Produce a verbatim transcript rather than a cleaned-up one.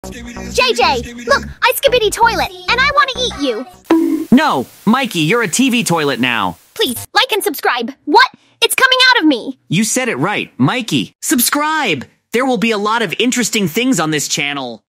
J J, look, I skibidi toilet, and I want to eat you. No, Mikey, you're a T V toilet now. Please, like and subscribe. What? It's coming out of me. You said it right, Mikey. Subscribe! There will be a lot of interesting things on this channel.